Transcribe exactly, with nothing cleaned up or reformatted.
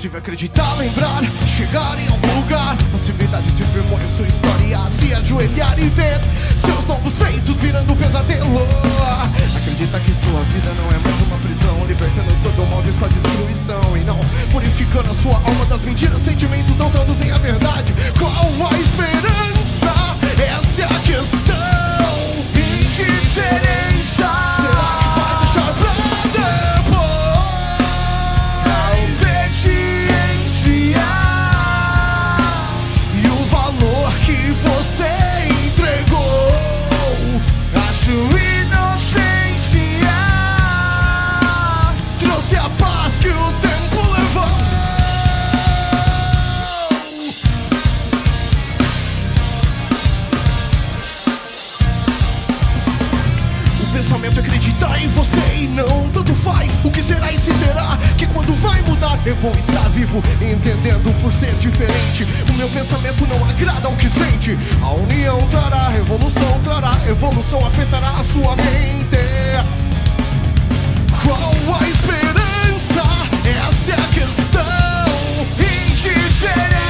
impossível acreditar, lembrar, chegar em algum lugar. Passividade se firmou em sua história, se ajoelhar e ver seus novos feitos virando pesadelo. Acredita que sua vida não é mais uma prisão, libertando todo o mal de sua destruição, e não purificando a sua alma das mentiras. Sentimentos não traduzem a verdade. Qual a esperança? Essa é a questão. Indiferença. Será que vai deixar pra depois? Obediência. E o valor que você entregou, acho inocência. Trouxe a paz que o tempo levou. Pensamento é acreditar em você e não tanto faz o que será e se será, que quando vai mudar eu vou estar vivo, entendendo por ser diferente. O meu pensamento não agrada ao que sente. A união trará revolução, trará evolução, afetará a sua mente. Qual a esperança? Essa é a questão. Indiferença.